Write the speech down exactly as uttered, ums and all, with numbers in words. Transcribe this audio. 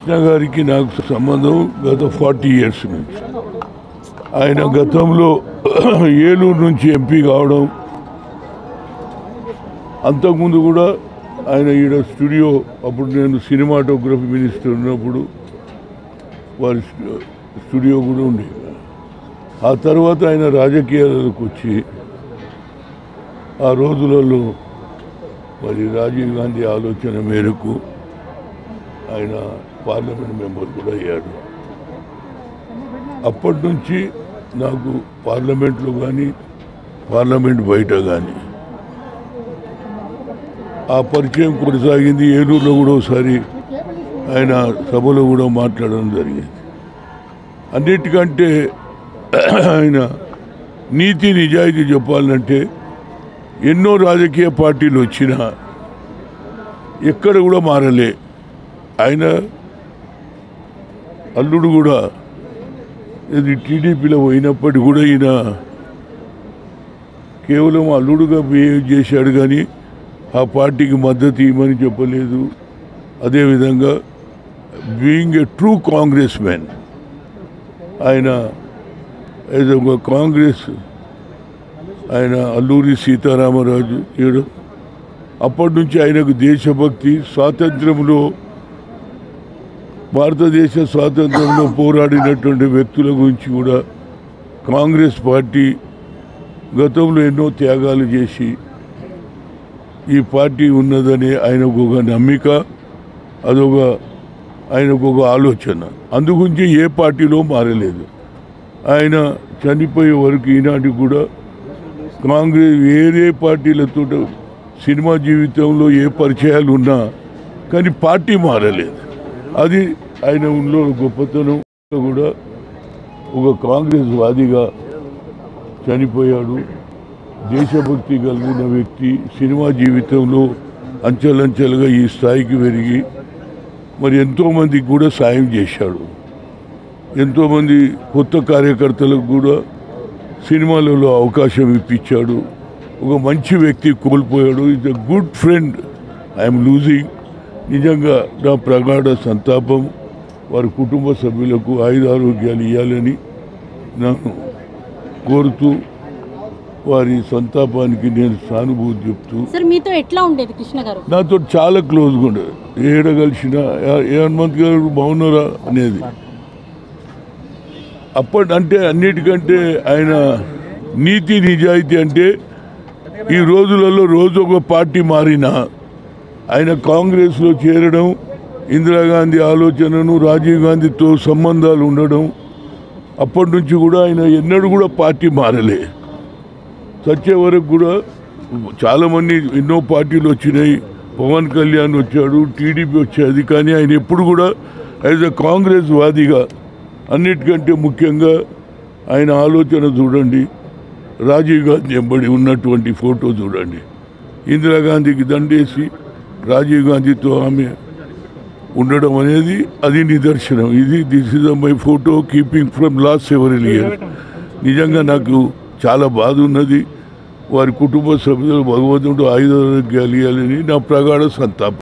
కృష్ణ గారికి నాకు సంబంధం గత ఫార్టీ ఇయర్స్ నుంచి. ఆయన గతంలో ఏలూరు నుంచి ఎంపీ కావడం, అంతకుముందు కూడా ఆయన ఈడ స్టూడియో, అప్పుడు నేను సినిమాటోగ్రఫీ మినిస్టర్ ఉన్నప్పుడు వారి స్టూడియో కూడా ఉండేది. ఆ తర్వాత ఆయన రాజకీయాలకు వచ్చి ఆ రోజులలో మరి రాజీవ్ గాంధీ ఆలోచన మేరకు ఆయన పార్లమెంట్ మెంబర్ కూడా అయ్యాడు. అప్పటి నుంచి నాకు పార్లమెంట్లో కానీ పార్లమెంట్ బయట కానీ ఆ పరిచయం కొనసాగింది. ఏలూరులో కూడా ఒకసారి ఆయన సభలో కూడా మాట్లాడడం జరిగింది. అన్నిటికంటే ఆయన నీతి నిజాయితీ చెప్పాలంటే ఎన్నో రాజకీయ పార్టీలు వచ్చినా ఎక్కడ కూడా మారలే. ఆయన అల్లుడు కూడా ఇది టీడీపీలో పోయినప్పటికీ కూడా ఈయన కేవలం అల్లుడుగా బిహేవ్ చేశాడు కానీ ఆ పార్టీకి మద్దతు ఇవ్వమని చెప్పలేదు. అదేవిధంగా being a true Congress man, ఆయన యాజ్ ఒక కాంగ్రెస్ ఆయన అల్లూరి సీతారామరాజు ఏడు అప్పటి నుంచి ఆయనకు దేశభక్తి, స్వాతంత్రంలో భారతదేశ స్వాతంత్రంలో పోరాడినటువంటి వ్యక్తుల గురించి కూడా కాంగ్రెస్ పార్టీ గతంలో ఎన్నో త్యాగాలు చేసి ఈ పార్టీ ఉన్నదని ఆయనకు ఒక నమ్మిక, అదొక ఆయనకు ఒక ఆలోచన. అందుగురించి ఏ పార్టీలో మారలేదు. ఆయన చనిపోయే వరకు ఈనాటికి కూడా కాంగ్రెస్ వేరే పార్టీలతో సినిమా జీవితంలో ఏ పరిచయాలు ఉన్నా కానీ పార్టీ మారలేదు. అది ఆయన ఉన్నో గొప్పతనం. కూడా ఒక కాంగ్రెస్ వాదిగా చనిపోయాడు. దేశభక్తి కలిగిన వ్యక్తి, సినిమా జీవితంలో అంచెలంచెలుగా ఈ స్థాయికి పెరిగి మరి ఎంతోమందికి కూడా సాయం చేశాడు. ఎంతోమంది కొత్త కార్యకర్తలకు కూడా సినిమాలలో అవకాశం ఇప్పించాడు. ఒక మంచి వ్యక్తి కోల్పోయాడు. Is a good friend, I'm losing. నిజంగా నా ప్రగాఢ సంతాపం. వారి కుటుంబ సభ్యులకు ఆయురారోగ్యాలు ఇవ్వాలని నేను కోరుతూ వారి సంతాపానికి నేను సానుభూతి చెప్తూ. సార్ మీతో ఎట్లా ఉండేది కృష్ణ గారు? నాతో చాలా క్లోజ్గా ఉండేది. ఏడ కలిసిన ఏ హనుమంత్ గారు బాగున్నారా అనేది. అప్పటి అంటే అన్నిటికంటే ఆయన నీతి నిజాయితీ అంటే ఈ రోజులలో రోజు ఒక పార్టీ మారినా ఆయన కాంగ్రెస్లో చేరడం, ఇందిరాగాంధీ ఆలోచనను, రాజీవ్ గాంధీతో సంబంధాలు ఉండడం, అప్పటి నుంచి కూడా ఆయన ఎన్నడూ కూడా పార్టీ మారలే. చచ్చే వరకు కూడా చాలామంది ఎన్నో పార్టీలు వచ్చినాయి. పవన్ కళ్యాణ్ వచ్చాడు, టీడీపీ వచ్చేది, కానీ ఆయన ఎప్పుడు కూడా యాజ్ ఎ కాంగ్రెస్ వాదిగా, అన్నిటికంటే ముఖ్యంగా ఆయన ఆలోచన చూడండి. రాజీవ్ గాంధీ ఎంబడి ఉన్నటువంటి ఫోటో చూడండి. ఇందిరాగాంధీకి దండేసి రాజీవ్ గాంధీతో ఆమె ఉండడం అనేది అది నిదర్శనం. ఇది this is my photo keeping from last several year. నిజంగా నాకు చాలా బాధ ఉన్నది. వారి కుటుంబ సభ్యులు భగవంతుడు ఆయుధారోగ్యాలు ఇవ్వాలని నా ప్రగాఢ సంతాపం.